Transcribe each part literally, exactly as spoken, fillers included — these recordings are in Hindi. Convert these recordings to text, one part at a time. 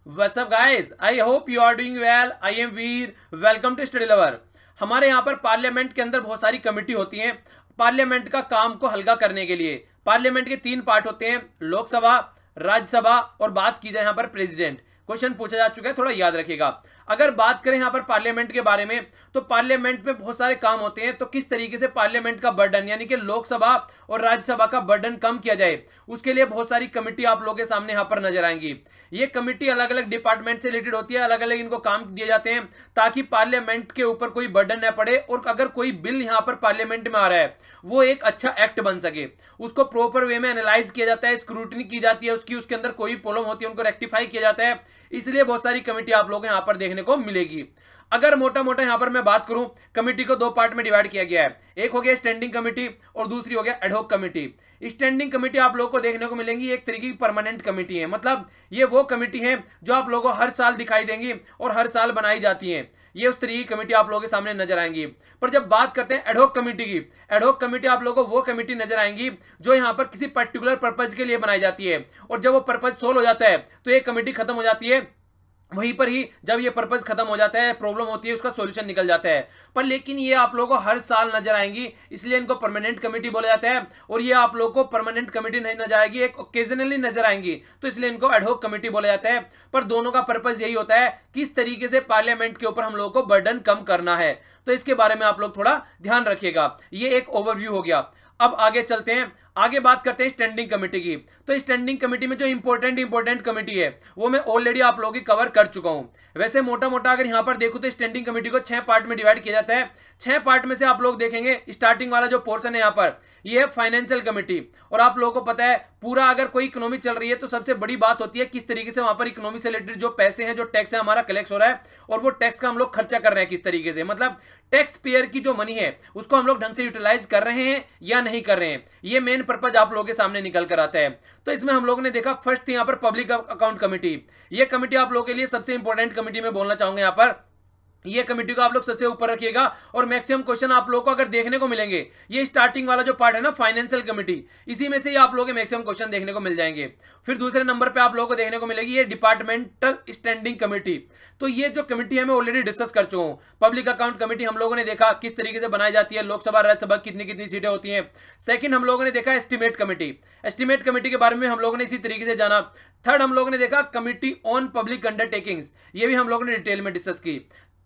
What's up guys? I hope you are doing well. I am Veer. Welcome to Study Lover. हमारे यहाँ पर पार्लियामेंट के अंदर बहुत सारी कमेटी होती हैं पार्लियामेंट का काम को हल्का करने के लिए। पार्लियामेंट के तीन पार्ट होते हैं, लोकसभा, राज्यसभा और बात की जाए यहाँ पर प्रेसिडेंट। क्वेश्चन पूछा जा चुका है, थोड़ा याद रखिएगा। अगर बात करें यहाँ पर पार्लियामेंट के बारे में, तो पार्लियामेंट में बहुत सारे काम होते हैं। तो किस तरीके से पार्लियामेंट का बर्डन यानी कि लोकसभा और राज्यसभा का बर्डन कम किया जाए, उसके लिए बहुत सारी कमेटी आप लोगों के सामने यहाँ पर नजर आएंगी। ये कमेटी अलग अलग डिपार्टमेंट से रिलेटेड होती है, अलग अलग इनको काम दिए जाते हैं ताकि पार्लियामेंट के ऊपर कोई बर्डन न पड़े और अगर कोई बिल यहाँ पर पार्लियामेंट में आ रहा है वो एक अच्छा एक्ट बन सके, उसको प्रॉपर वे में एनालाइज किया जाता है, स्क्रूटनी की जाती है, उसकी उसके अंदर कोई प्रॉब्लम होती है उनको रेक्टिफाई किया जाता है। इसलिए बहुत सारी कमेटी आप लोगों को यहाँ पर देखने को मिलेगी। अगर मोटा मोटा यहां पर मैं बात करूं, कमेटी को दो पार्ट में डिवाइड किया गया है। एक हो गया स्टैंडिंग कमेटी और दूसरी हो गया एडहॉक कमेटी। स्टैंडिंग कमेटी आप लोगों को देखने को मिलेंगी एक तरीके की परमानेंट कमेटी है, मतलब ये वो कमेटी है जो आप लोगों को हर साल दिखाई देंगी और हर साल बनाई जाती है। ये उस तरीके की कमेटी आप लोगों के सामने नजर आएंगी। पर जब बात करते हैं एडहॉक कमेटी की, एडहॉक कमेटी आप लोगों को वो कमेटी नजर आएंगी जो यहाँ पर किसी पर्टिकुलर पर्पज के लिए बनाई जाती है और जब वो पर्पज सोल्व हो जाता है तो ये कमेटी खत्म हो जाती है। वहीं पर ही जब ये पर्पस खत्म हो जाता है, प्रॉब्लम होती है, उसका सॉल्यूशन निकल जाता है। पर लेकिन ये आप लोगों को हर साल नजर आएंगी, इसलिए इनको परमानेंट कमेटी बोला जाता है। और ये आप लोगों को परमानेंट कमेटी नहीं नजर आएगी, एक ओकेजनली नजर आएंगी, तो इसलिए इनको एडहॉक कमेटी बोला जाता है। पर दोनों का पर्पस यही होता है किस तरीके से पार्लियामेंट के ऊपर हम लोगों को बर्डन कम करना है। तो इसके बारे में आप लोग थोड़ा ध्यान रखिएगा। ये एक ओवरव्यू हो गया। अब आगे चलते हैं, आगे बात करते हैं स्टैंडिंग कमेटी की। तो स्टैंडिंग कमेटी में जो इंपॉर्टेंट इंपॉर्टेंट कमेटी है वो मैं ऑलरेडी आप लोगों की कवर कर चुका हूं। वैसे मोटा मोटा अगर यहां पर देखो तो स्टैंडिंग कमेटी को छह पार्ट में डिवाइड किया जाता है। छह पार्ट में से आप लोग देखेंगे स्टार्टिंग वाला जो पोर्शन है यहाँ पर ये है फाइनेंशियल कमेटी। और आप लोगों को पता है पूरा अगर कोई इकोनॉमी चल रही है तो सबसे बड़ी बात होती है किस तरीके से वहां पर इकोनॉमी से रिलेटेड जो पैसे हैं, जो टैक्स है हमारा कलेक्ट हो रहा है और वो टैक्स का हम लोग खर्चा कर रहे हैं किस तरीके से, मतलब टैक्स पेयर की जो मनी है उसको हम लोग ढंग से यूटिलाइज कर रहे हैं या नहीं कर रहे हैं। ये मेन पर्पज आप लोगों के सामने निकल कर आता है। तो इसमें हम लोगों ने देखा फर्स्ट यहाँ पर पब्लिक अकाउंट कमेटी। ये कमेटी आप लोगों के लिए सबसे इंपॉर्टेंट कमेटी में बोलना चाहूंगा। यहाँ पर ये कमेटी को आप लोग सबसे ऊपर रखिएगा और मैक्सिमम क्वेश्चन आप लोगों को अगर देखने को मिलेंगे, ये स्टार्टिंग वाला जो पार्ट है ना फाइनेंशियल कमेटी, इसी में से ही आप लोगों के मैक्सिमम क्वेश्चन देखने को मिल जाएंगे। फिर दूसरे नंबर पे आप लोगों को देखने को मिलेगी ये डिपार्टमेंटल स्टैंडिंग कमेटी। तो ये जो कमेटी है मैं ऑलरेडी डिस्कस कर चुका हूं। पब्लिक अकाउंट कमेटी हम लोगों ने देखा किस तरीके से बनाई जाती है, लोकसभा राज्यसभा कितनी कितनी सीटें होती हैं। सेकंड हम लोगों ने देखा एस्टिमेट कमेटी। एस्टिमेट कमेटी के बारे में हम लोगों ने इसी तरीके से जाना। थर्ड हम लोगों ने देखा कमेटी ऑन पब्लिक अंडरटेकिंग्स, ये भी हम लोगों ने डिटेल में डिस्कस की।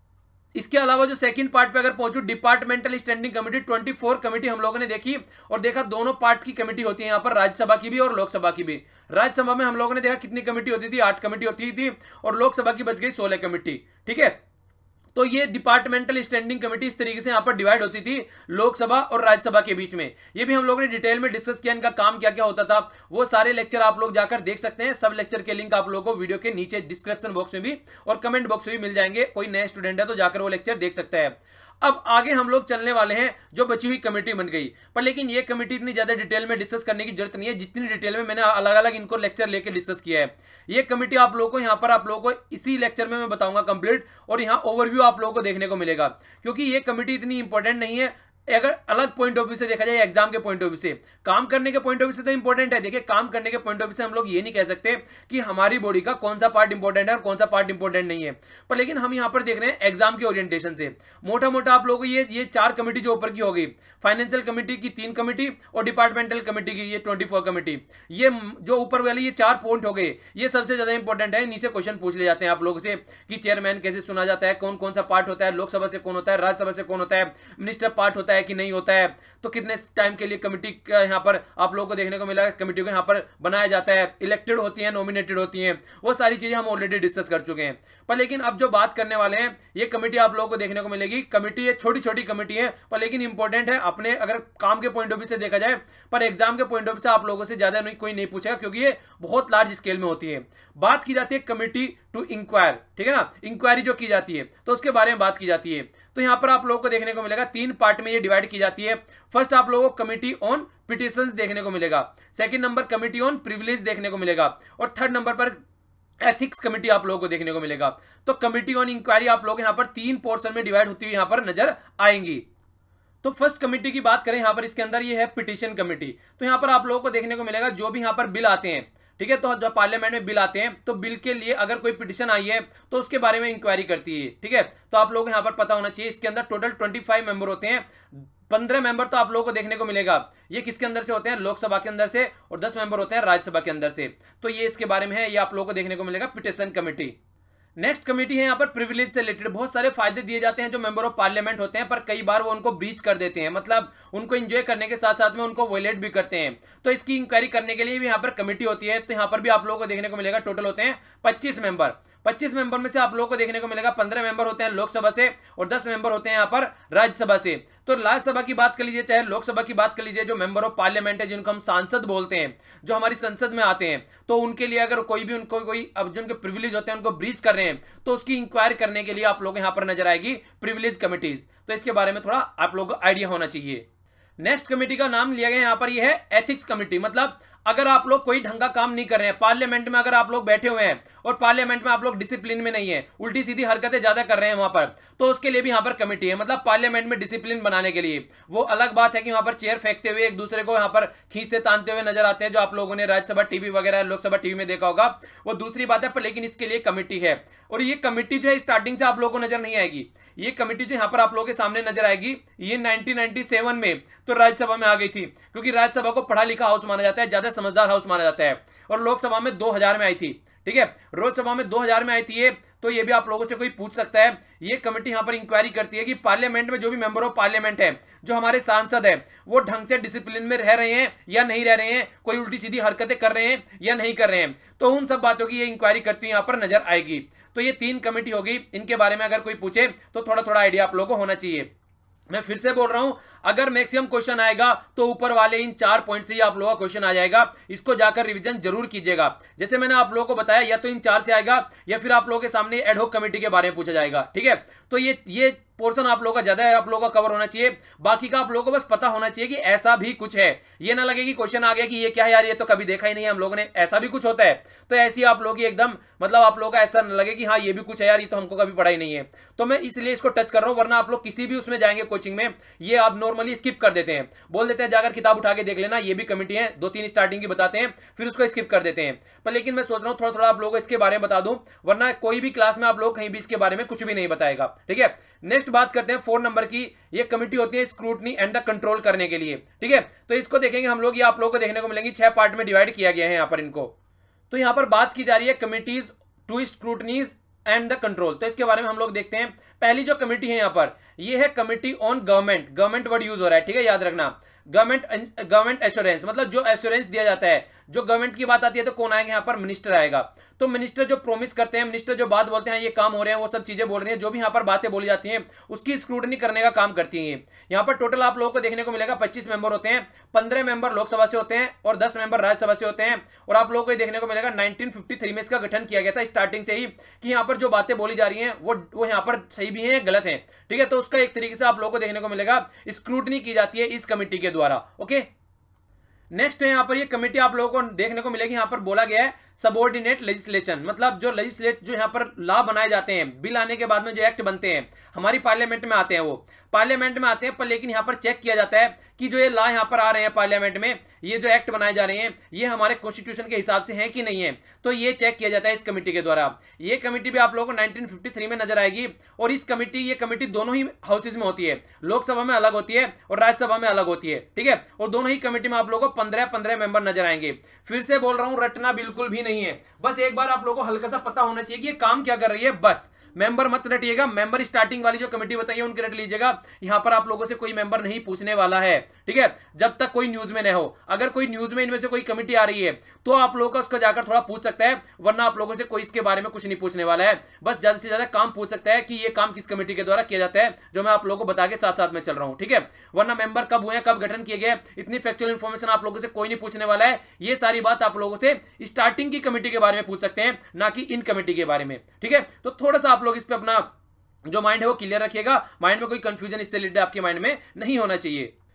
इसके अलावा जो सेकंड पार्ट पे अगर पहुंचू डिपार्टमेंटल स्टैंडिंग कमेटी, चौबीस कमेटी हम लोगों ने देखी और देखा दोनों पार्ट की कमेटी होती है यहाँ पर, राज्यसभा की भी और लोकसभा की भी। राज्यसभा में हम लोगों ने देखा कितनी कमेटी होती थी, आठ कमेटी होती थी और लोकसभा की बच गई सोलह कमेटी। ठीक है, तो ये डिपार्टमेंटल स्टैंडिंग कमेटी इस तरीके से यहाँ पर डिवाइड होती थी लोकसभा और राज्यसभा के बीच में। ये भी हम लोगों ने डिटेल में डिस्कस किया, इनका काम क्या क्या होता था। वो सारे लेक्चर आप लोग जाकर देख सकते हैं। सब लेक्चर के लिंक आप लोगों को वीडियो के नीचे डिस्क्रिप्शन बॉक्स में भी और कमेंट बॉक्स में भी मिल जाएंगे। कोई नया स्टूडेंट है तो जाकर वो लेक्चर देख सकता है। अब आगे हम लोग चलने वाले हैं जो बची हुई कमेटी बन गई। पर लेकिन ये कमेटी इतनी ज्यादा डिटेल में डिस्कस करने की जरूरत नहीं है जितनी डिटेल में मैंने अलग अलग इनको लेक्चर लेके डिस्कस किया है। ये कमेटी आप लोगों को यहाँ पर आप लोगों को इसी लेक्चर में मैं बताऊंगा कंप्लीट, और यहाँ ओवरव्यू आप लोगों को देखने को मिलेगा। क्योंकि ये कमेटी इतनी इंपॉर्टेंट नहीं है अगर अलग पॉइंट ऑफ व्यू से देखा जाए, एग्जाम के पॉइंट ऑफ व्यू से, काम करने के पॉइंट ऑफ व्यू से तो इंपॉर्टेंट है। देखिए काम करने के पॉइंट ऑफ व्यू से हम लोग ये नहीं कह सकते कि हमारी बॉडी का कौन सा पार्ट इंपॉर्टेंट है और कौन सा पार्ट इंपॉर्टेंट नहीं है। पर लेकिन हम यहाँ पर देख रहे हैं एग्जाम के ओरिएंटेशन से मोटा मोटा आप लोगों को ये ये चार कमेटी जो ऊपर की हो गई, फाइनेंशियल कमेटी की तीन कमेटी और डिपार्टमेंटल कमेटी की ये ट्वेंटी फोर कमेटी, ये जो ऊपर वाले ये चार पॉइंट हो गए ये सबसे ज्यादा इंपॉर्टेंट है। नीचे क्वेश्चन पूछ ले जाते हैं आप लोगों से कि चेयरमैन कैसे चुना जाता है, कौन कौन सा पार्ट होता है, लोकसभा से कौन होता है, राज्यसभा से कौन होता है, मिनिस्टर पार्ट होता है कि नहीं होता है, तो कितने टाइम के लिए कमेटी का यहाँ पर आप लोगों को देखने को मिला, कमेटी को यहाँ पर बनाया जाता है, इलेक्टेड होती है, नॉमिनेटेड होती हैं, वो सारी चीजें हम ऑलरेडी डिस्कस कर चुके हैं। पर लेकिन अब जो बात करने वाले हैं ये कमेटी आप लोगों को देखने को मिलेगी। कमेटी ये छोटी छोटी कमेटी है पर लेकिन इंपॉर्टेंट है अपने अगर काम के पॉइंट ऑफ व्यू से देखा जाए, पर एग्जाम के पॉइंट ऑफ व्यू से आप लोगों से ज्यादा नहीं कोई नहीं पूछेगा क्योंकि ये बहुत लार्ज स्केल में होती है। बात की जाती है कमेटी टू इंक्वायर, ठीक है ना, इंक्वायरी जो की जाती है तो उसके बारे में बात की जाती है। तो यहां पर आप लोगों को देखने को मिलेगा तीन पार्ट में ये डिवाइड की जाती है। फर्स्ट आप लोगों को कमेटी ऑन पिटिशंस देखने को मिलेगा, second number committee on privilege देखने को मिलेगा और थर्ड नंबर पर एथिक्स कमेटी आप लोगों को देखने को मिलेगा। तो कमेटी ऑन इंक्वायरी आप लोग यहां पर तीन पोर्शन में डिवाइड होती हुई यहां पर नजर आएंगी। तो फर्स्ट कमेटी की बात करें यहां पर, इसके अंदर ये है पिटीशन कमेटी। तो यहां पर आप लोगों को देखने को मिलेगा जो भी यहां पर बिल आते हैं ठीक है। तो जब पार्लियामेंट में बिल आते हैं तो बिल के लिए अगर कोई पिटिशन आई है तो उसके बारे में इंक्वायरी करती है, ठीक है। तो आप लोगों को यहां पर पता होना चाहिए इसके अंदर टोटल पच्चीस मेंबर होते हैं। पंद्रह मेंबर तो आप लोगों को देखने को मिलेगा, ये किसके अंदर से होते हैं, लोकसभा के अंदर से, और दस मेंबर होते हैं राज्यसभा के अंदर से। तो ये इसके बारे में है, ये आप लोगों को देखने को मिलेगा पिटिशन कमेटी। नेक्स्ट कमेटी है यहाँ पर प्रिविलेज से रिलेटेड। बहुत सारे फायदे दिए जाते हैं जो मेंबर ऑफ पार्लियामेंट होते हैं, पर कई बार वो उनको ब्रीच कर देते हैं, मतलब उनको एंजॉय करने के साथ साथ में उनको वायलेट भी करते हैं। तो इसकी इंक्वायरी करने के लिए भी यहाँ पर कमेटी होती है। तो यहाँ पर भी आप लोगों को देखने को मिलेगा टोटल होते हैं पच्चीस मेंबर। पच्चीस मेंबर में से आप लोगों को देखने को मिलेगा पंद्रह मेंबर होते हैं लोकसभा से और दस मेंबर होते हैं यहाँ पर राज्यसभा से। तो राज्यसभा की बात कर लीजिए चाहे लोकसभा की बात कर लीजिए, जो मेंबर ऑफ पार्लियामेंट है जिनको हम सांसद बोलते हैं, जो हमारी संसद में आते हैं, तो उनके लिए अगर कोई भी उनको कोई अब जो उनके प्रिविलेज होते हैं उनको ब्रीच कर रहे हैं तो उसकी इंक्वायरी करने के लिए आप लोग यहाँ पर नजर आएगी प्रिविलेज कमिटीज। तो इसके बारे में थोड़ा आप लोगों को आइडिया होना चाहिए। नेक्स्ट कमेटी का नाम लिया गया यहाँ पर, यह है एथिक्स कमेटी। मतलब अगर आप लोग कोई ढंग का काम नहीं कर रहे हैं, पार्लियामेंट में अगर आप लोग बैठे हुए हैं और पार्लियामेंट में आप लोग डिसिप्लिन में नहीं है, उल्टी सीधी हरकतें ज्यादा कर रहे हैं वहां पर, तो उसके लिए भी यहाँ पर कमेटी है। मतलब पार्लियामेंट में डिसिप्लिन बनाने के लिए। वो अलग बात है कि वहां पर चेयर फेंकते हुए एक दूसरे को यहाँ पर खींचते तानते हुए नजर आते हैं, जो आप लोगों ने राज्यसभा टीवी वगैरह लोकसभा टीवी में देखा होगा, वो दूसरी बात है, पर लेकिन इसके लिए कमेटी है। और ये कमेटी जो है स्टार्टिंग से आप लोगों को नजर नहीं आएगी। ये कमेटी जो यहाँ पर आप लोगों के सामने नजर आएगी, ये नाइनटीन नाइनटी सेवन में तो राज्यसभा में आ गई थी, क्योंकि राज्यसभा को पढ़ा लिखा हाउस माना जाता है, ज्यादा समझदार हाउस माना जाता है। और लोकसभा में दो हज़ार में आई थी, ठीक है, लोकसभा में दो हज़ार में आई थी ये। तो ये भी आप लोगों से कोई पूछ सकता है। ये कमेटी यहां पर इंक्वायरी करती है कि पार्लियामेंट में जो भी मेंबर ऑफ पार्लियामेंट है, जो हमारे सांसद है, वो ढंग से डिसिप्लिन में रह रहे हैं या नहीं रह रहे हैं, कोई उल्टी सीधी हरकतें कर रहे हैं या नहीं कर रहे हैं। तो उन सब बातों की ये इंक्वायरी करती है, यहां पर नजर आएगी। तो ये तीन कमेटी होगी, इनके बारे में अगर कोई पूछे तो थोड़ा थोड़ा आइडिया आप लोगों को होना चाहिए। मैं फिर से बोल रहा हूं, अगर मैक्सिमम क्वेश्चन आएगा तो ऊपर वाले इन चार पॉइंट से ही आप लोगों का क्वेश्चन आ जाएगा। इसको जाकर रिवीजन जरूर कीजिएगा। जैसे मैंने आप लोगों को बताया, या तो इन चार से आएगा या फिर आप लोगों के सामने एडहॉक कमेटी के बारे में पूछा जाएगा, ठीक है। तो ये ये पोर्शन आप लोगों का ज्यादा है, आप लोगों का कवर होना चाहिए। बाकी का आप लोगों को बस पता होना चाहिए कि ऐसा भी कुछ है। ये ना लगे कि क्वेश्चन आ गया कि ये क्या है यार, ये तो कभी देखा ही नहीं है हम लोगों ने, ऐसा भी कुछ होता है। तो ऐसी आप लोगों की एकदम मतलब आप लोगों का ऐसा न लगे कि हाँ ये भी कुछ है यार, ये तो हमको कभी पढ़ा ही नहीं है। तो मैं इसलिए इसको टच कर रहा हूं, वरना आप लोग किसी भी उसमें जाएंगे कोचिंग में, ये आप नॉर्मली स्किप कर देते हैं, बोल देते हैं जाकर किताब उठा के देख लेना, ये भी कमेटी है, दो तीन स्टार्टिंग की बताते हैं, फिर उसको स्किप कर देते हैं। पर लेकिन मैं सोच रहा हूं थोड़ा थोड़ा आप लोगों को इसके बारे में बता दूं, वरना कोई भी क्लास में आप लोग कहीं भी इसके बारे में कुछ भी नहीं बताएगा, ठीक है। नेक्स्ट बात करते हैं फोर नंबर की। ये कमेटी होती है स्क्रूटनी एंड द कंट्रोल करने के लिए, ठीक है। तो इसको देखेंगे हम लोग, ये आप लोगों को देखने को मिलेंगी, छह पार्ट में डिवाइड किया गया है यहाँ पर इनको। तो यहाँ पर बात की जा रही है committees to scrutinies and the control. तो इसके बारे में हम लोग देखते हैं। पहली जो कमेटी है यहाँ पर, ये है committee on government. Government word use हो रहा है, ठीक है, याद रखना। गवर्नमेंट गवर्नमेंट एश्योरेंस, मतलब जो एश्योरेंस दिया जाता है, जो गवर्नमेंट की बात आती है तो कौन आएगा यहाँ पर, मिनिस्टर आएगा। तो मिनिस्टर जो प्रॉमिस करते हैं, मिनिस्टर जो बात बोलते हैं, ये काम हो रहे हैं, वो सब चीजें बोल रही हैं, जो भी यहाँ पर बातें बोली जाती हैं उसकी स्क्रूटनी करने का काम करती हैं। यहाँ पर टोटल आप लोगों को देखने को मिलेगा पच्चीस मेंबर होते हैं, पंद्रह मेंबर लोकसभा से होते हैं और दस मेंबर राज्यसभा से होते हैं। और आप लोगों को देखने को मिलेगा नाइनटीन फिफ्टी थ्री में इसका गठन किया गया था, स्टार्टिंग से ही, कि यहाँ पर जो बातें बोली जा रही हैं वो वो यहाँ पर सही भी है गलत है, ठीक है। तो उसका एक तरीके से आप लोगों को देखने को मिलेगा स्क्रूटनी की जाती है इस कमेटी के द्वारा, ओके। नेक्स्ट है यहाँ पर ये कमेटी आप लोगों को देखने को मिलेगी, यहाँ पर बोला गया है सबऑर्डिनेट लेजिस्लेशन, मतलब जो लेजिस्लेट जो यहाँ पर लॉ बनाए जाते हैं, बिल आने के बाद में जो एक्ट बनते हैं, हमारी पार्लियामेंट में आते हैं, वो पार्लियामेंट में आते हैं, पर लेकिन यहाँ पर चेक किया जाता है कि जो ये लॉ यहाँ पर आ रहे हैं पार्लियामेंट में, ये जो एक्ट बनाए जा रहे हैं, ये हमारे कॉन्स्टिट्यूशन के हिसाब से हैं कि नहीं है। तो ये चेक किया जाता है इस कमेटी के द्वारा। ये कमेटी भी आप लोगों को नाइनटीन फिफ्टी थ्री में नजर आएगी। और इस कमेटी ये कमेटी दोनों ही हाउसेज में होती है, लोकसभा में अलग होती है और राज्यसभा में अलग होती है, ठीक है। और दोनों ही कमेटी में आप लोगों को पंद्रह पंद्रह मेंबर नजर आएंगे। फिर से बोल रहा हूं, रटना बिल्कुल भी नहीं है, बस एक बार आप लोगों को हल्का सा पता होना चाहिए कि ये काम क्या कर रही है, बस। मेंबर मत रटिएगा, मेंबर स्टार्टिंग वाली जो कमेटी बताइए उनके रट लीजिएगा। यहां पर आप लोगों से कोई मेंबर नहीं पूछने वाला है, ठीक है, जब तक कोई न्यूज में न हो। अगर कोई न्यूज में इनमें से कोई कमेटी आ रही है तो आप लोगों का उसको जाकर थोड़ा पूछ सकता है, वरना आप लोगों से कोई इसके बारे में कुछ नहीं पूछने वाला है। बस ज्यादा से ज्यादा काम पूछ सकता है कि ये काम किस कमेटी के द्वारा किया जाता है, जो मैं आप लोगों को बता के साथ साथ में चल रहा हूं, ठीक है। वरना मेंबर कब हुए, कब गठन किए गए, इतनी फैक्चुअल इन्फॉर्मेशन आप लोगों से कोई नहीं पूछने वाला है। ये सारी बात आप लोगों से स्टार्टिंग की कमेटी के बारे में पूछ सकते हैं, ना कि इन कमेटी के बारे में, ठीक है। तो थोड़ा सा आप लोग इस पर अपना जो माइंड है वो क्लियर रखिएगा, माइंड में कोई कंफ्यूजन इससे रिलेटेड आपके माइंड में नहीं होना चाहिए।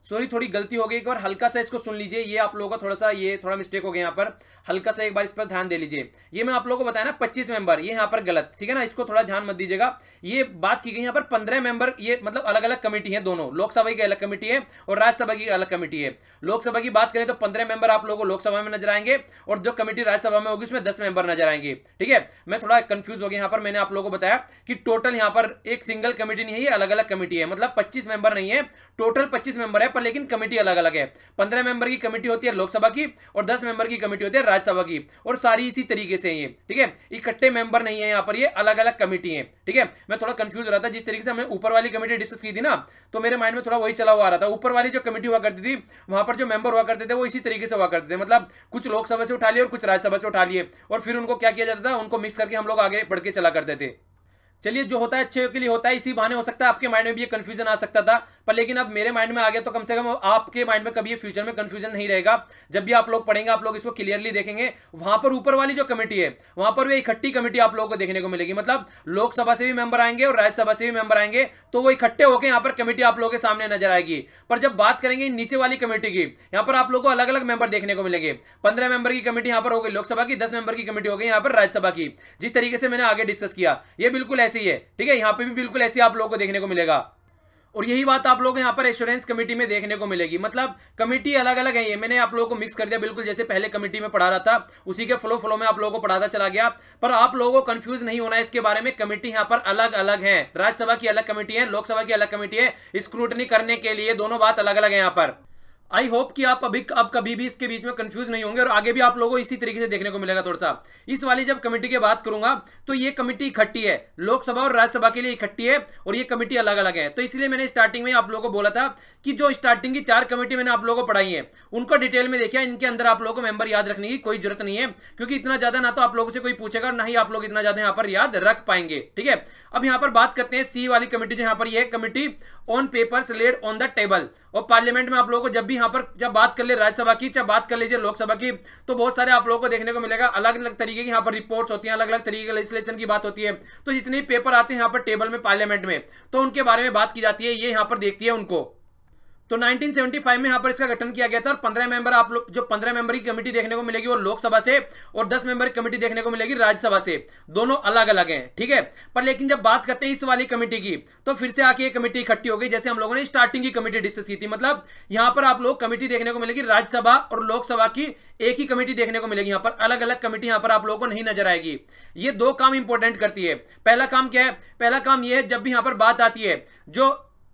सॉरी थोड़ी गलती हो गई, एक बार हल्का सा इसको सुन लीजिए, ये आप लोगों का थोड़ा सा ये थोड़ा मिस्टेक हो गया यहाँ पर, हल्का सा एक बार इस पर ध्यान दे लीजिए। ये मैं आप लोगों को बताया ना पच्चीस मेंबर, ये यहाँ पर गलत, ठीक है ना, इसको थोड़ा ध्यान मत दीजिएगा। ये बात की गई यहाँ पर पंद्रह मेंबर, ये मतलब अलग अलग कमेटी है दोनों, लोकसभा की अलग कमेटी है और राज्यसभा की अलग कमेटी है। लोकसभा की बात करें तो पंद्रह मेंबर आप लोगों को लोकसभा में नजर आएंगे और जो कमेटी राज्यसभा में होगी उसमें दस मेंबर नजर आएंगे, ठीक है। मैं थोड़ा कंफ्यूज हो गया यहाँ पर, मैंने आप लोगों को बताया कि टोटल यहाँ पर एक सिंगल कमेटी नहीं है, ये अलग अलग कमेटी है, मतलब पच्चीस मेंबर नहीं है, टोटल पच्चीस मेंबर है पर लेकिन कमेटी अलग अलग है। पंद्रह मेंबर की कमेटी होती है लोकसभा की और दस मेंबर की कमेटी होती है राज्यसभा की, और सारी इसी तरीके से ये, ठीक है, इकट्ठे मेंबर नहीं है यहाँ पर, ये अलग अलग कमेटी है, ठीक है। मैं थोड़ा कंफ्यूज हो रहा था, जिस तरीके से हमने ऊपर वाली कमेटी डिस्कस की थी ना, तो मेरे माइंड में थोड़ा वही चला हुआ आ रहा था। ऊपर वाली जो कमेटी हुआ करती थी वहां पर जो मेंबर हुआ करते थे वो इसी तरीके से हुआ करते थे, मतलब कुछ लोकसभा से उठा लिए और कुछ राज्यसभा से उठा लिए, और फिर उनको क्या किया जाता था, उनको मिक्स करके हम लोग आगे बढ़ के चला करते थे। चलिए, जो होता है अच्छे के लिए होता है, इसी बहाने हो सकता है आपके माइंड में भी ये कंफ्यूजन आ सकता था, पर लेकिन अब मेरे माइंड में आ गया तो कम से कम आपके माइंड में कभी ये फ्यूचर में कंफ्यूजन नहीं रहेगा। जब भी आप लोग पढ़ेंगे आप लोग इसको क्लियरली देखेंगे, वहां पर ऊपर वाली जो कमेटी है वहां पर वो इकट्ठी कमेटी आप लोगों को देखने को मिलेगी, मतलब लोकसभा से भी मेंबर आएंगे और राज्यसभा से भी मेंबर आएंगे, तो वो इकट्ठे होकर यहाँ पर कमेटी आप लोगों के सामने नजर आएगी। पर जब बात करेंगे नीचे वाली कमेटी की, यहाँ पर आप लोग को अलग अलग मेंबर देखने को मिलेंगे। पंद्रह मेंबर की कमेटी यहाँ पर हो गई लोकसभा की, दस मेंबर की कमेटी हो गई यहाँ पर राज्यसभा की, जिस तरीके से मैंने आगे डिस्कस किया ये बिल्कुल ऐसे ही है, ठीक है। यहाँ पे भी बिल्कुल ऐसे आप लोगों को देखने को मिलेगा, और यही बात आप लोगों को यहाँ पर एश्योरेंस कमेटी में देखने को मिलेगी, मतलब कमेटी अलग अलग है। ये मैंने आप लोगों को मिक्स कर दिया, बिल्कुल जैसे पहले कमेटी में पढ़ा रहा था उसी के फ्लो फ्लो में आप लोगों को पढ़ाता चला गया, पर आप लोगों को कंफ्यूज नहीं होना है इसके बारे में। कमेटी यहाँ पर अलग अलग है, राज्यसभा की अलग कमेटी है, लोकसभा की अलग कमेटी है, स्क्रूटनी करने के लिए दोनों बात अलग अलग है यहाँ पर। आई होप कि आप अभी अब कभी भी इसके बीच में कंफ्यूज नहीं होंगे, और आगे भी आप लोगों को इसी तरीके से देखने को मिलेगा। थोड़ा सा इस वाली जब कमेटी की बात करूंगा तो ये कमेटी इकट्ठी है, लोकसभा और राज्यसभा के लिए इकट्ठी है, और ये कमेटी अलग अलग है। तो इसलिए मैंने स्टार्टिंग में आप लोगों को बोला था कि जो स्टार्टिंग की चार कमेटी मैंने आप लोगों को पढ़ाई है उनको डिटेल में देखिए, इनके अंदर आप लोगों को मेंबर याद रखने की कोई जरूरत नहीं है, क्योंकि इतना ज्यादा ना तो आप लोगों से कोई पूछेगा और ना ही आप लोग इतना ज्यादा यहाँ पर याद रख पाएंगे, ठीक है। अब यहाँ पर बात करते हैं सी वाली कमेटी, जो यहाँ पर यह committee on papers laid on the table, और पार्लियामेंट में आप लोगों को जब भी यहाँ पर जब बात कर ले राज्यसभा की, जब बात कर लीजिए लोकसभा की, तो बहुत सारे आप लोगों को देखने को मिलेगा अलग अलग तरीके की यहाँ पर रिपोर्ट्स होती हैं, अलग अलग तरीके के लेजिस्लेशन की बात होती है। तो जितने पेपर आते हैं यहाँ पर टेबल में पार्लियामेंट में, तो उनके बारे में बात की जाती है, ये यहाँ पर देखती है उनको। तो नाइनटीन सेवेंटी फाइव में यहाँ पर इसका गठन किया गया था, और पंद्रह मेंबर आप लोग जो पंद्रह मेंबर की कमेटी देखने को मिलेगी वो लोकसभा से, और दस मेंबर की कमेटी देखने को मिलेगी राज्यसभा से, दोनों अलग अलग हैं, ठीक है। पर लेकिन जब बात करते हैं इस वाली कमेटी की, तो फिर से आके ये कमेटी इकट्ठी हो गई, जैसे हम लोगों ने स्टार्टिंग की कमेटी डिस्कस की थी, मतलब यहाँ पर आप लोग कमेटी देखने को मिलेगी राज्यसभा और लोकसभा की एक ही कमेटी देखने को मिलेगी, यहाँ पर अलग अलग कमेटी यहाँ पर आप लोगों को नहीं नजर आएगी। ये दो काम इंपॉर्टेंट करती है। पहला काम क्या है? पहला काम यह है, जब भी यहाँ पर बात आती है, जो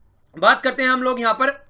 बात करते हैं हम लोग यहाँ पर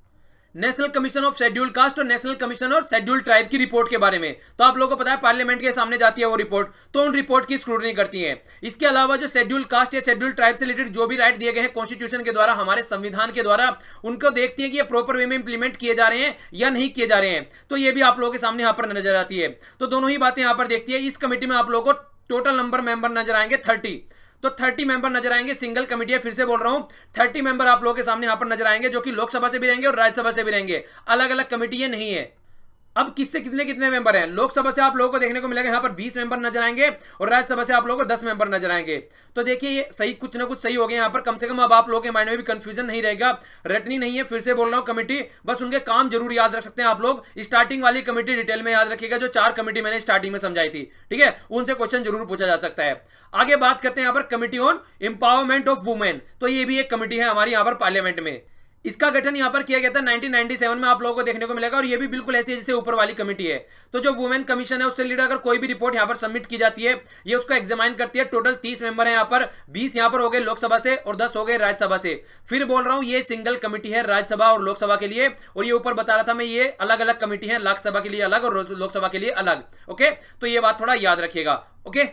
national commission of schedule caste और national commission of schedule tribe की रिपोर्ट के बारे में, तो आप लोगों को पता है पार्लियामेंट के सामने जाती है वो रिपोर्ट, तो उन रिपोर्ट की स्क्रूटनी करती है। इसके अलावा जो शेड्यूल कास्ट या शेड्यूल ट्राइब से रिलेटेड जो भी राइट दिए गए हैं कॉन्स्टिट्यूशन के द्वारा, हमारे संविधान के द्वारा, उनको देखती है कि ये प्रॉपर वे में इंप्लीमेंट किए जा रहे हैं या नहीं किए जा रहे हैं, तो ये भी आप लोगों के सामने यहाँ पर नजर आती है। तो दोनों ही बातें यहाँ पर देखती है। इस कमेटी में आप लोगों को टोटल नंबर मेंबर नजर आएंगे थर्टी, तो तीस मेंबर नजर आएंगे। सिंगल कमेटी है, फिर से बोल रहा हूं, तीस मेंबर आप लोगों के सामने यहां पर नजर आएंगे, जो कि लोकसभा से भी रहेंगे और राज्यसभा से भी रहेंगे। अलग अलग कमेटी ये नहीं है। अब किससे कितने कितने मेंबर हैं? लोकसभा से आप लोगों को देखने को मिलेगा यहाँ पर बीस मेंबर नजर आएंगे, और राज्यसभा से आप लोगों को दस मेंबर नजर आएंगे। तो देखिए ये सही कुछ ना कुछ सही हो गया यहाँ पर, कम से कम अब आप लोगों के माइंड में भी कंफ्यूजन नहीं रहेगा, रटनी नहीं है। फिर से बोल रहा हूँ, कमेटी बस उनके काम जरूर याद रख सकते हैं आप लोग। स्टार्टिंग वाली कमेटी डिटेल में याद रखिएगा, जो चार कमेटी मैंने स्टार्टिंग में समझाई थी, ठीक है, उनसे क्वेश्चन जरूर पूछा जा सकता है। आगे बात करते हैं यहाँ पर committee on empowerment of women, तो ये भी एक कमेटी है हमारी यहाँ पर पार्लियामेंट में। इसका गठन यहाँ पर किया गया था नाइनटीन नाइंटी सेवन में, आप लोगों को देखने को मिलेगा, और ये भी बिल्कुल ऐसी जैसे ऊपर वाली कमेटी है। तो जो वुमेन कमीशन है उससे रिलेटेड अगर कोई भी रिपोर्ट यहाँ पर सबमिट की जाती है, ये उसको एग्जामाइन करती है। टोटल तीस मेंबर है यहाँ पर, बीस यहाँ पर हो गए लोकसभा से और दस हो गए राज्यसभा से। फिर बोल रहा हूँ ये सिंगल कमेटी है राज्यसभा और लोकसभा के लिए, और ये ऊपर बता रहा था मैं, ये अलग अलग कमेटी है, लोकसभा के लिए अलग और लोकसभा के लिए अलग। ओके, तो ये बात थोड़ा याद रखिएगा। ओके,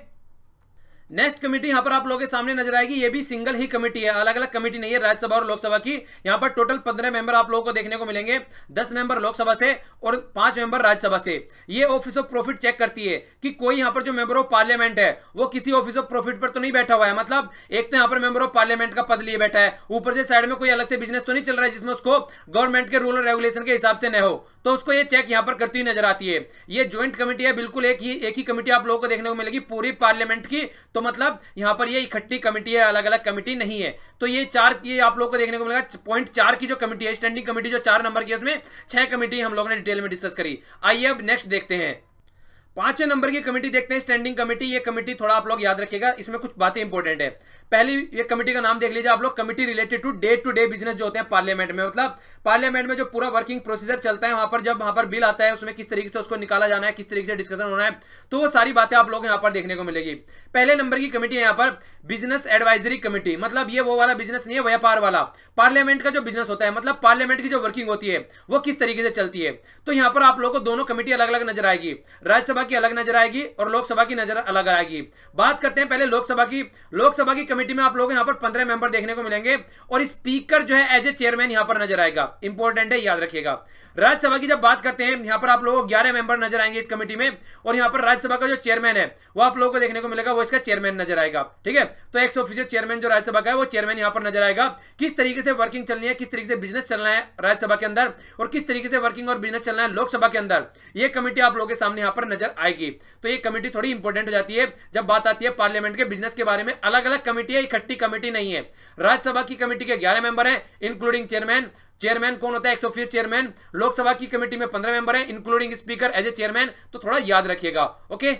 नेक्स्ट कमेटी यहां पर आप लोगों के सामने नजर आएगी, ये भी सिंगल ही कमेटी है, अलग अलग कमेटी नहीं है, राज्यसभा और लोकसभा की। यहां पर टोटल पंद्रह मेंबर आप लोगों को देखने को मिलेंगे, दस मेंबर लोकसभा से और पांच मेंबर राज्यसभा से। ये ऑफिस ऑफ प्रॉफिट चेक करती है कि कोई यहां पर जो मेंबर ऑफ पार्लियामेंट है वो किसी ऑफिस ऑफ प्रॉफिट पर तो नहीं बैठा हुआ है, मतलब एक तो यहां पर मेंबर ऑफ पार्लियामेंट का पद लिए बैठा है, ऊपर से साइड में कोई अलग से बिजनेस तो नहीं चल रहा है जिसमें उसको गवर्नमेंट के रूल और रेगुलेशन के हिसाब से न हो, तो उसको ये चेक यहां पर करती हुई नजर आती है। ये ज्वाइंट कमेटी है, बिल्कुल एक ही एक ही कमेटी आप लोगों को देखने को मिलेगी पूरी पार्लियामेंट की, तो मतलब यहां पर ये इकट्ठी कमेटी है, अलग अलग कमेटी नहीं है। तो ये चार ये आप लोग को देखने को मिलेगा। पॉइंट चार की जो कमेटी है, स्टैंडिंग कमेटी जो चार नंबर की है, उसमें छह कमेटी हम लोगों ने डिटेल में डिस्कस करी। आइए अब नेक्स्ट देखते हैं, पांचवें नंबर की कमेटी देखते हैं, स्टैंडिंग कमेटी। ये कमेटी थोड़ा आप लोग याद रखिएगा, इसमें कुछ बातें इंपॉर्टेंट है। पहली ये कमेटी का नाम देख लीजिए आप लोग, committee related to day to day business जो होते हैं पार्लियामेंट में, मतलब पार्लियामेंट में जो पूरा वर्किंग प्रोसीजर चलता है वहां पर, जब वहां पर बिल आता है उसमें किस तरीके से उसको निकाला जाना है, किस तरीके से डिस्कशन होना है, तो वो सारी बातें आप लोग यहां पर देखने को मिलेगी। पहले नंबर की कमेटी है यहां पर बिजनेस एडवाइजरी कमेटी, मतलब ये वो वाला बिजनेस नहीं है, व्यापार वाला। पार्लियामेंट का जो बिजनेस होता है, मतलब पार्लियामेंट की जो वर्किंग होती है वो किस तरीके से चलती है, तो यहां पर आप लोग को दोनों कमेटी अलग अलग नजर आएगी। राज्यसभा की अलग नजर आएगी और लोकसभा की नजर अलग आएगी। बात करते हैं पहले लोकसभा की। लोकसभा की कमेटी में आप लोग यहां पर पंद्रह मेंबर देखने को मिलेंगे और स्पीकर जो है एज ए चेयरमैन यहां पर नजर आएगा। इंपॉर्टेंट है, याद रखिएगा। राज्यसभा की जब बात करते हैं, यहां पर आप लोगों को ग्यारह मेंबर नजर आएंगे इस कमेटी में, और यहां पर राज्यसभा का जो चेयरमैन है वो आप लोगों को देखने को मिलेगा, वो इसका चेयरमैन नजर आएगा। ठीक है, तो एक्स ऑफिशियल चेयरमैन जो राज्यसभा का है वो चेयरमैन यहां पर नजर आएगा। किस तरीके से वर्किंग चलनी है, किस तरीके से बिजनेस चलना है राज्यसभा के अंदर, और किस तरीके से वर्किंग और बिजनेस चलना है लोकसभा के अंदर, ये कमेटी आप लोगों के सामने यहां पर नजर आएगी। तो ये कमेटी थोड़ी इंपॉर्टेंट हो जाती है जब बात आती है पार्लियामेंट के बिजनेस के बारे में। अलग अलग कमेटी है, इकट्ठी कमेटी नहीं है। राज्यसभा की कमेटी के ग्यारह मेंबर हैं इंक्लूडिंग चेयरमैन। चेयरमैन कौन होता है? X official chairman. लोकसभा की कमेटी में पंद्रह मेंबर हैं including speaker as a chairman, तो थोड़ा याद रखिएगा। ओके,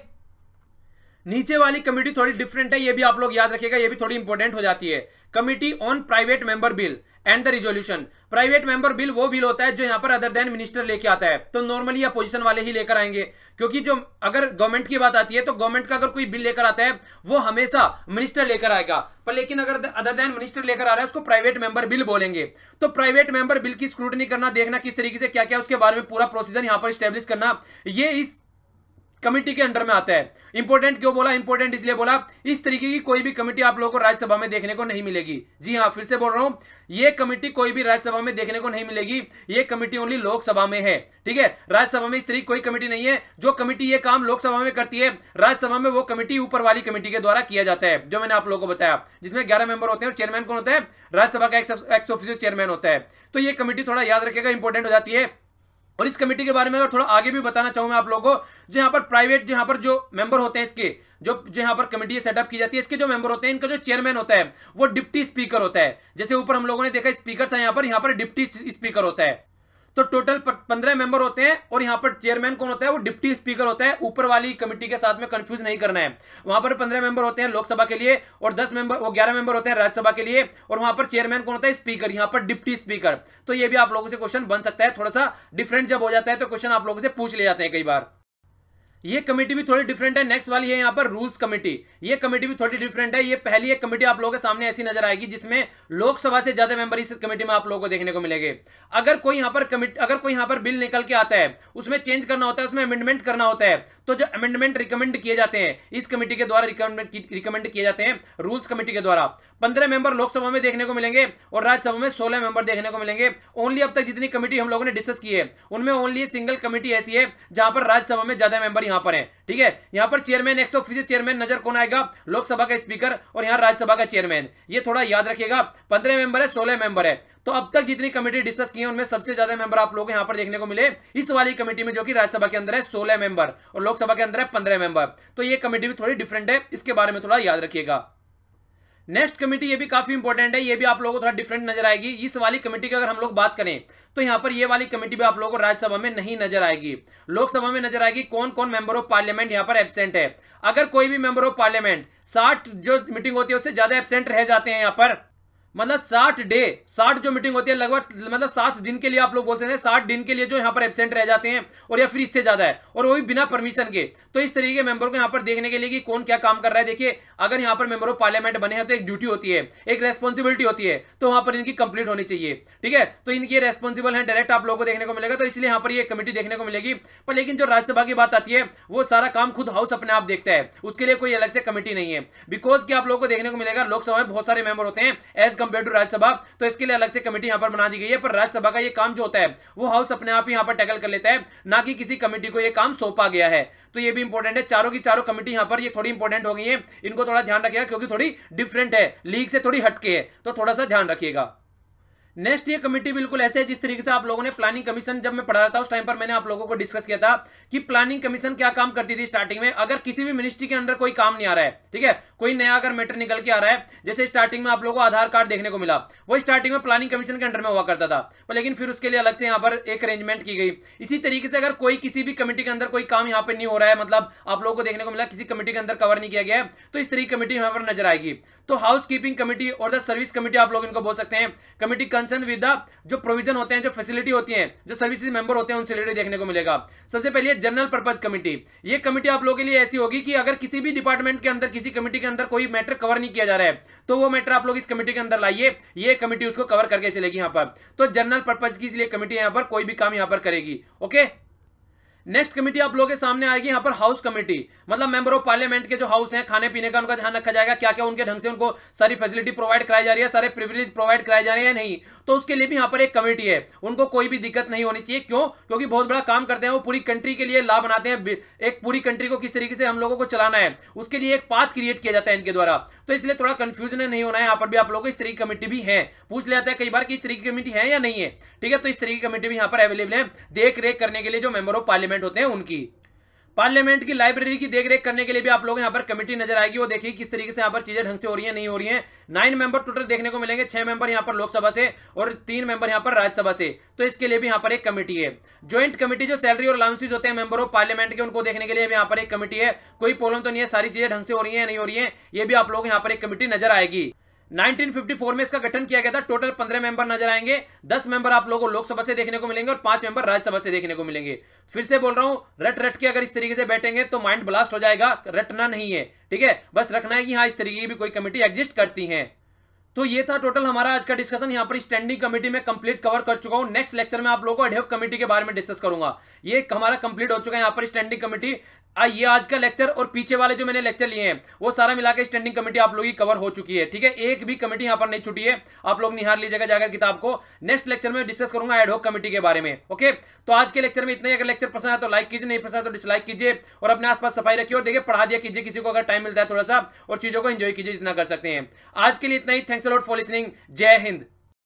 नीचे वाली कमेटी थोड़ी डिफरेंट है, ये भी आप लोग याद रखिएगा, ये भी थोड़ी इंपॉर्टेंट हो जाती है। Committee on private member bill and the resolution. Private member bill वो बिल होता है जो यहां पर अदर देन मिनिस्टर लेके आता है, तो नॉर्मली अपोजिशन वाले ही लेकर आएंगे, क्योंकि जो अगर गवर्नमेंट की बात आती है तो गवर्नमेंट का अगर कोई बिल लेकर आता है वो हमेशा मिनिस्टर लेकर आएगा, पर लेकिन अगर अदर देन मिनिस्टर लेकर आ रहा है उसको प्राइवेट मेंबर बिल बोलेंगे। तो प्राइवेट मेंबर बिल की स्क्रूटनी करना, देखना किस तरीके से क्या क्या उसके बारे में पूरा प्रोसीजर यहां पर स्टैब्लिश करना, ये इस कमेटी के अंडर में आता है। इंपॉर्टेंट क्यों बोला? इंपॉर्टेंट इसलिए बोला, इस तरीके की कोई भी कमेटी आप लोगों को राज्यसभा में देखने को नहीं मिलेगी। जी हां, फिर से बोल रहा हूं, ये कमेटी कोई भी राज्यसभा में देखने को नहीं मिलेगी, ये कमेटी ओनली लोकसभा में है। ठीक है, राज्यसभा में इस तरीके कोई कमेटी नहीं है। जो कमेटी ये काम लोकसभा में करती है, राज्यसभा में वो कमेटी ऊपर वाली कमेटी के द्वारा किया जाता है, जो मैंने आप लोगों को बताया, जिसमें ग्यारह मेंबर होते हैं और चेयरमैन कौन होता है? राज्यसभा का एक्स ऑफिशियल चेयरमैन होता है। तो ये कमेटी थोड़ा याद रखिएगा, इंपॉर्टेंट हो जाती है। और इस कमेटी के बारे में अगर थोड़ा आगे भी बताना चाहूं मैं आप लोगों को, जो यहाँ पर प्राइवेट जो यहाँ पर जो मेंबर होते हैं इसके, जो जो यहाँ पर कमेटी सेटअप की जाती है, इसके जो मेंबर होते हैं, इनका जो चेयरमैन होता है वो डिप्टी स्पीकर होता है। जैसे ऊपर हम लोगों ने देखा स्पीकर था, यहाँ पर यहाँ पर डिप्टी स्पीकर होता है। तो टोटल पंद्रह मेंबर होते हैं और यहाँ पर चेयरमैन कौन होता है? वो डिप्टी स्पीकर होता है। ऊपर वाली कमेटी के साथ में कंफ्यूज नहीं करना है। वहां पर पंद्रह मेंबर होते हैं लोकसभा के लिए और दस मेंबर वो ग्यारह मेंबर होते हैं राज्यसभा के लिए, और वहां पर चेयरमैन कौन होता है? स्पीकर, यहाँ पर डिप्टी स्पीकर। तो ये भी आप लोगों से क्वेश्चन बन सकता है, थोड़ा सा डिफरेंट जब हो जाता है तो क्वेश्चन आप लोगों से पूछ ले जाते हैं कई बार। ये कमेटी भी थोड़ी डिफरेंट है। नेक्स्ट वाली है यहाँ पर रूल्स कमेटी। ये कमेटी भी थोड़ी डिफरेंट है। ये पहली एक कमेटी आप लोगों के सामने ऐसी नजर आएगी जिसमें लोकसभा से ज्यादा मेंबर इस कमेटी में आप लोगों को देखने को मिलेंगे। अगर कोई यहाँ पर कमेटी अगर कोई यहाँ पर बिल निकल के आता है, उसमें चेंज करना होता है, उसमें अमेंडमेंट करना होता है, तो जो अमेंडमेंट रिकमेंड किए जाते हैं इस कमेटी के द्वारा रिकमेंड किए जाते हैं रूल्स कमेटी के द्वारा। पंद्रह मेंबर लोकसभा में देखने को मिलेंगे और राज्यसभा में सोलह मेंबर देखने को मिलेंगे। ओनली अब तक जितनी कमेटी हम लोगों ने डिस्कस की है उनमें ओनली सिंगल कमेटी ऐसी है जहां पर राज्यसभा में ज्यादा मेंबर यहां पर हैं। ठीक है, यहां पर चेयरमैन एक्स ऑफिशियल चेयरमैन नजर कौन आएगा? लोकसभा का स्पीकर और यहां राज्यसभा का चेयरमैन। ये थोड़ा याद रखिएगा, पंद्रह मेंबर है, सोलह मेंबर है। तो अब तक जितनी कमेटी डिस्कस की है उनमें सबसे ज्यादा मेंबर आप लोग यहां पर देखने को मिले इस वाली कमेटी में, जो कि राज्यसभा के अंदर है सोलह मेंबर और लोकसभा के अंदर है पंद्रह मेंबर। तो ये कमेटी भी थोड़ी डिफरेंट है, इसके बारे में थोड़ा याद रखिएगा। नेक्स्ट कमेटी ये भी काफी इंपॉर्टेंट है, ये भी आप लोगों को थोड़ा डिफरेंट नजर आएगी। इस वाली कमेटी की अगर हम लोग बात करें तो यहाँ पर ये वाली कमेटी भी आप लोगों को राज्यसभा में नहीं नजर आएगी, लोकसभा में नजर आएगी। कौन कौन मेंबर ऑफ पार्लियामेंट यहाँ पर एब्सेंट है? अगर कोई भी मेंबर ऑफ पार्लियामेंट साठ जो मीटिंग होती है उससे ज्यादा एब्सेंट रह जाते हैं यहाँ पर, मतलब साठ डे साठ जो मीटिंग होती है लगभग मतलब सात दिन के लिए आप लोग बोल सकते हैं, साठ दिन के लिए जो यहाँ पर एब्सेंट रह जाते हैं और या फिर इससे ज्यादा है और वो भी बिना परमिशन के, तो इस तरीके के मेंबर को यहाँ पर देखने के लिए कि कौन क्या काम कर रहा है। देखिए, अगर यहाँ पर मेंबर ऑफ पार्लियामेंट बने हैं तो एक ड्यूटी होती है, एक रेस्पॉन्सिबिलिटी होती है, तो वहां पर इनकी कंप्लीट होनी चाहिए। ठीक है, तो इनकी रेस्पॉन्सिबल है, डायरेक्ट आप लोगों को देखने को मिलेगा, तो इसलिए यहाँ पर ये कमेटी देखने को मिलेगी। पर लेकिन जो राज्यसभा की बात आती है वो सारा काम खुद हाउस अपने आप देखता है, उसके लिए कोई अलग से कमेटी नहीं है। बिकॉज कि आप लोगों को देखने को मिलेगा लोकसभा में बहुत सारे मेंबर होते हैं एज कंपेयर टू राज्यसभा, तो इसके लिए अलग से कमेटी यहां पर बना दी गई है। पर राज्यसभा का ये काम जो होता है वो हाउस अपने आप ही यहां पर टैकल कर लेता है, ना कि किसी कमेटी को ये काम सौंपा गया है। तो ये भी इंपॉर्टेंट है। चारों की चारों कमेटी यहां पर ये थोड़ी इंपॉर्टेंट हो गई है, इनको थोड़ा ध्यान रखिएगा क्योंकि थोड़ी डिफरेंट है, लीग से थोड़ी हटके है, तो थोड़ा सा ध्यान रखिएगा। नेक्स्ट ये कमेटी बिल्कुल ऐसे है जिस तरीके से आप लोगों ने प्लानिंग कमीशन, जब मैं पढ़ा रहा था उस टाइम पर मैंने आप लोगों को डिस्कस किया था कि प्लानिंग कमीशन क्या काम करती थी स्टार्टिंग में। अगर किसी भी मिनिस्ट्री के अंदर कोई काम नहीं आ रहा है, ठीक है, कोई नया अगर मैटर निकल के आ रहा है, जैसे स्टार्टिंग में आप लोगों को आधार कार्ड देखने को मिला, वो स्टार्टिंग में प्लानिंग कमीशन के अंडर में हुआ करता था, पर लेकिन फिर उसके लिए अलग से यहाँ पर एक अरेंजमेंट की गई। इसी तरीके से अगर कोई किसी भी कमेटी के अंदर कोई काम यहाँ पे नहीं हो रहा है, मतलब आप लोगों को देखने को मिला किसी कमेटी के अंदर कवर नहीं किया गया है, तो इस तरीके की कमेटी यहाँ पर नजर आएगी। तो हाउस कीपिंग कमेटी और द सर्विस कमेटी आप लोग इनको बोल सकते हैं। कमेटी कंसर्न विद द जो प्रोविजन होते हैं, जो फैसिलिटी होती हैं, जो सर्विसेज मेंबर होते हैं, उनसे रिलेटेड देखने को मिलेगा। सबसे पहले जनरल पर्पज कमेटी, ये कमेटी आप लोगों के लिए ऐसी होगी कि अगर किसी भी डिपार्टमेंट के अंदर, किसी कमेटी के अंदर कोई मैटर कवर नहीं किया जा रहा है, तो वो मैटर आप लोग इस कमेटी के अंदर लाइए, ये कमेटी उसको कवर करके चलेगी यहाँ पर। तो जनरल पर्पज की इसलिए कमेटी यहाँ पर कोई भी काम यहाँ पर करेगी। ओके, नेक्स्ट कमेटी आप लोगों के सामने आएगी यहाँ पर हाउस कमेटी, मतलब मेंबर ऑफ पार्लियामेंट के जो हाउस हैं, खाने पीने का उनका ध्यान रखा जाएगा, क्या क्या उनके ढंग से उनको सारी फैसिलिटी प्रोवाइड कराई जा रही है, सारे प्रिविलेज प्रोवाइड कराए जा रहे हैं नहीं, तो उसके लिए भी यहाँ पर एक कमेटी है। उनको कोई भी दिक्कत नहीं होनी चाहिए। क्यों? क्योंकि बहुत बड़ा काम करते हैं वो, पूरी कंट्री के लिए लॉ बनाते हैं, एक पूरी कंट्री को किस तरीके से हम लोगों को चलाना है, उसके लिए एक पाथ क्रिएट किया जाता है इनके द्वारा। तो इसलिए थोड़ा कंफ्यूजन नहीं होना है, यहाँ पर भी आप लोगों को इस तरीके की कमेटी भी है, पूछ लिया जाता है कई बार कि इस तरीके की कमेटी है या नहीं है, ठीक है। तो इस तरीके की कमेटी भी यहाँ पर अवेलेबल है, देख रेख करने के लिए जो मेंबर ऑफ पार्लियामेंट होते हैं उनकी। पार्लियामेंट की लाइब्रेरी की देखरेख करने के लिए भी आप लोग यहाँ पर कमेटी नजर आएगी, वो देखिए किस तरीके से यहाँ पर चीजें ढंग से हो रही हैं नहीं हो रही हैं। नाइन मेंबर टोटल देखने को मिलेंगे, छह मेंबर यहाँ पर लोकसभा से और तीन मेंबर यहाँ पर राज्यसभा से, तो इसके लिए भी यहाँ पर एक कमेटी है। ज्वाइंट कमेटी जो सैलरी और अलाउंसेस होते हैं मेंबर ऑफ पार्लियामेंट के, उनको देखने के लिए भी यहाँ पर एक कमेटी है। कोई प्रॉब्लम तो नहीं है, सारी चीजें ढंग से हो रही है नहीं हो रही है, ये भी आप लोग यहाँ पर एक कमेटी नजर आएगी। नाइनटीन फिफ्टी फोर में इसका गठन किया गया था। टोटल पंद्रह मेंबर नजर आएंगे, दस मेंबर आप लोगों को लोकसभा से देखने को मिलेंगे और पांच मेंबर राज्यसभा से देखने को मिलेंगे। फिर से बोल रहा हूं, रट रट के अगर इस तरीके से बैठेंगे तो माइंड ब्लास्ट हो जाएगा, रटना नहीं है, ठीक है, बस रखना है कि हाँ इस तरीके की भी कोई कमेटी एग्जिस्ट करती है। तो ये था टोटल हमारा आज का डिस्कशन, यहाँ पर स्टैंडिंग कमेटी में कंप्लीट कवर कर चुका हूं। नेक्स्ट लेक्चर में आप लोगों को एडहॉक कमेटी के बारे में डिस्कस करूंगा। ये हमारा कंप्लीट हो चुका है यहाँ पर स्टैंडिंग कमेटी। ये आज का लेक्चर और पीछे वाले जो मैंने लेक्चर लिए हैं वो सारा मिलाकर स्टैंडिंग कमेटी आप लोगों की कवर हो चुकी है, ठीक है। एक भी कमेटी यहाँ पर नहीं छुटी है, आप लोग निहार लीजिएगा जाकर किताब को। नेक्स्ट लेक्चर में डिस्कस करूंगा एडहॉक कमेटी के बारे में। ओके, तो आज के लेक्चर में इतना ही। अगर लेक्चर पसंद आया तो लाइक कीजिए, नहीं पसंद आया तो डिसलाइक कीजिए और अपने आसपास सफाई रखिए और देखिए पढ़ा दिया कीजिए किसी को अगर टाइम मिलता है थोड़ा सा, और चीजों को एंजॉय कीजिए जितना कर सकते हैं। आज के लिए इतना ही। Thanks a lot for listening. जय हिंद।